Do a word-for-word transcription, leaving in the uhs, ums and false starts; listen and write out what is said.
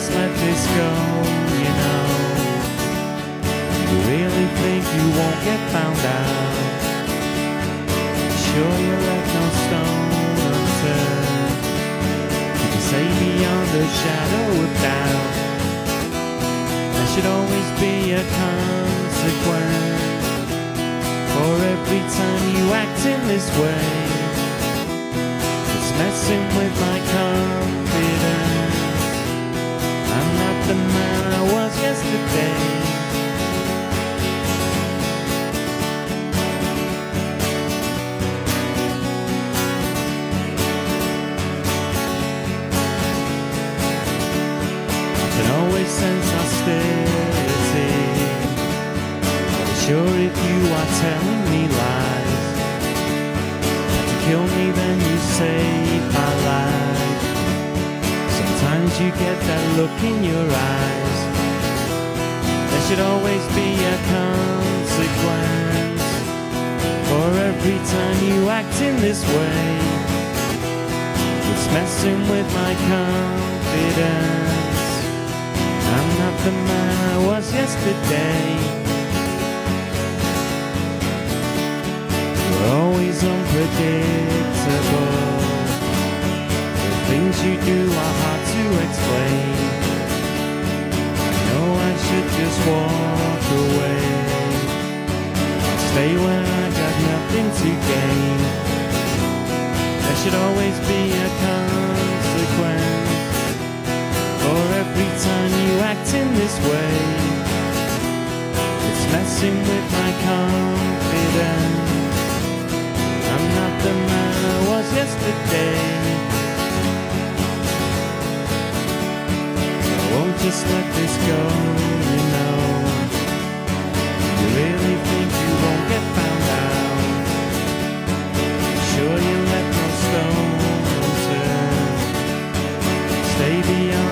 just let this go, you know. You really think you won't get found out? Sure you left no stone unturned. You can say beyond the shadow of doubt. There should always be a consequence for every time you act in this way. It's messing with my confidence. I'm not the man I was yesterday. I can always sense hostility. I'm sure if you are telling me lies to kill me, then you save my life. Sometimes you get that look in your eyes. There should always be a consequence for every time you act in this way. It's messing with my confidence. I'm not the man I was yesterday. You're always unpredictable. The things you do are hard to explain. I know I should just walk away. I'll stay when I got nothing to gain. There should always be a consequence for every time you act in this way. It's messing with my confidence. I'm not the man I was yesterday. I won't just let this go, you know. You really think you won't get found out? Sure you left no stone unturned. Stay beyond